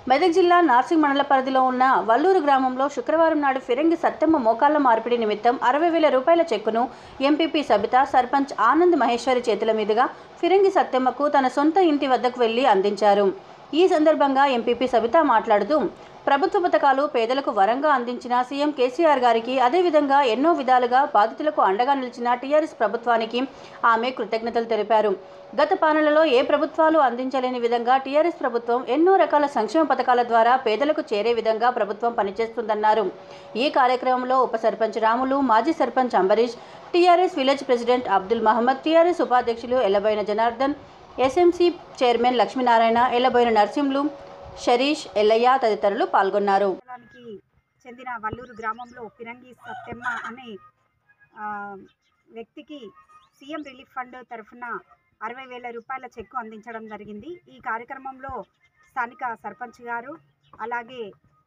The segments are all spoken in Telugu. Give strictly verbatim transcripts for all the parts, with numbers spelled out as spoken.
మెదక్ జిల్లా నార్సింగ్ మండల పరిధిలో ఉన్న వల్లూరు గ్రామంలో శుక్రవారం నాడు ఫిరంగి సత్తెమ్మ మోకాళ్ల మార్పిడి నిమిత్తం అరవై వేల రూపాయల చెక్కును ఎంపీపీ సబిత, సర్పంచ్ ఆనంద్ మహేశ్వరి చేతుల మీదుగా ఫిరంగి సత్తెమ్మకు తన సొంత ఇంటి వద్దకు వెళ్లి అందించారు. ఈ సందర్భంగా ఎంపీపీ సబిత మాట్లాడుతూ, ప్రభుత్వ పథకాలు పేదలకు వరంగా అందించిన సీఎం కేసీఆర్ గారికి, అదేవిధంగా ఎన్నో విధాలుగా బాధితులకు అండగా నిలిచిన టీఆర్ఎస్ ప్రభుత్వానికి ఆమె కృతజ్ఞతలు తెలిపారు. గత పాలనలో ఏ ప్రభుత్వాలు అందించలేని విధంగా టీఆర్ఎస్ ప్రభుత్వం ఎన్నో రకాల సంక్షేమ పథకాల ద్వారా పేదలకు చేరే విధంగా ప్రభుత్వం పనిచేస్తుందన్నారు. ఈ కార్యక్రమంలో ఉప సర్పంచ్ రాములు, మాజీ sarpanch Ambareesh, TRS village president Abdul Mohammed, TRS ఉపాధ్యక్షులు ఎల్లబోయిన జనార్దన్, ఎస్ఎంసీ చైర్మన్ లక్ష్మీనారాయణ, ఎల్లబోయిన నర్సింలు, షరీష్, ఎల్లయ్య తదితరులు పాల్గొన్నారు. చెందిన వల్లూరు గ్రామంలో ఫిరంగి సత్తెమ్మ అనే వ్యక్తికి సీఎం రిలీఫ్ ఫండ్ తరఫున అరవై వేల రూపాయల చెక్కు అందించడం జరిగింది. ఈ కార్యక్రమంలో స్థానిక సర్పంచ్ గారు, అలాగే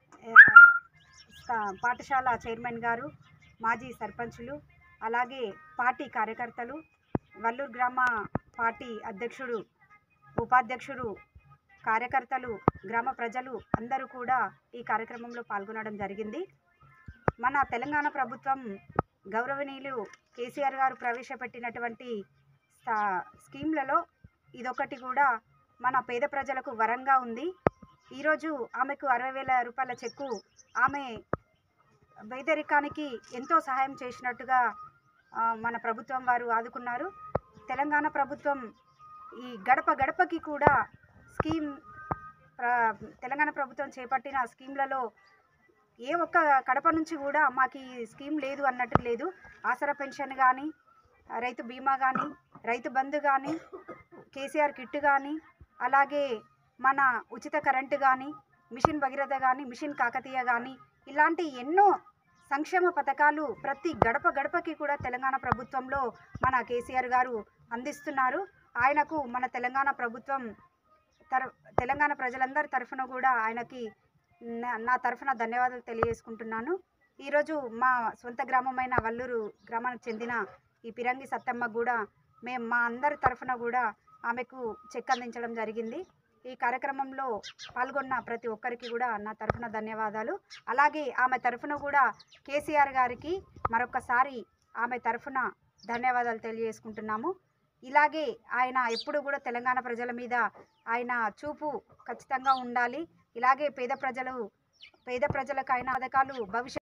పాఠశాల చైర్మన్ గారు, మాజీ సర్పంచులు, అలాగే పార్టీ కార్యకర్తలు, వల్లూరు గ్రామ పార్టీ అధ్యక్షుడు, ఉపాధ్యక్షుడు, కార్యకర్తలు, గ్రామ ప్రజలు అందరూ కూడా ఈ కార్యక్రమంలో పాల్గొనడం జరిగింది. మన తెలంగాణ ప్రభుత్వం గౌరవనీయులు కేసీఆర్ గారు ప్రవేశపెట్టినటువంటి స్కీమ్లలో ఇదొకటి కూడా మన పేద ప్రజలకు వరంగా ఉంది. ఈరోజు ఆమెకు అరవై వేల రూపాయల చెక్కు ఆమె పేదరికానికి ఎంతో సహాయం చేసినట్టుగా మన ప్రభుత్వం వారు ఆదుకున్నారు. తెలంగాణ ప్రభుత్వం ఈ గడప గడపకి కూడా స్కీమ్ తెలంగాణ ప్రభుత్వం చేపట్టిన స్కీమ్లలో ఏ ఒక్క కడప నుంచి కూడా మాకు ఈ స్కీమ్ లేదు అన్నట్టు లేదు. ఆసరా పెన్షన్ కానీ, రైతు బీమా కానీ, రైతు బంధు కానీ, కేసీఆర్ కిట్ కానీ, అలాగే మన ఉచిత కరెంటు కానీ, మిషన్ భగీరథ కానీ, మిషన్ కాకతీయ కానీ, ఇలాంటి ఎన్నో సంక్షేమ పథకాలు ప్రతి గడప గడపకి కూడా తెలంగాణ ప్రభుత్వంలో మన కేసీఆర్ గారు అందిస్తున్నారు. ఆయనకు మన తెలంగాణ ప్రభుత్వం తర తెలంగాణ ప్రజలందరి తరఫున కూడా ఆయనకి నా తరఫున ధన్యవాదాలు తెలియజేసుకుంటున్నాను. ఈరోజు మా సొంత గ్రామమైన వల్లూరు గ్రామానికి చెందిన ఈ ఫిరంగి సత్తెమ్మ కూడా మేము మా అందరి తరఫున కూడా ఆమెకు చెక్ అందించడం జరిగింది. ఈ కార్యక్రమంలో పాల్గొన్న ప్రతి ఒక్కరికి కూడా నా తరఫున ధన్యవాదాలు. అలాగే ఆమె తరఫున కూడా కేసీఆర్ గారికి మరొకసారి ఆమె తరఫున ధన్యవాదాలు తెలియజేసుకుంటున్నాము. ఇలాగే ఆయన ఎప్పుడు కూడా తెలంగాణ ప్రజల మీద ఆయన చూపు ఖచ్చితంగా ఉండాలి. ఇలాగే పేద ప్రజలు పేద ప్రజలకు ఆయన పథకాలు భవిష్యత్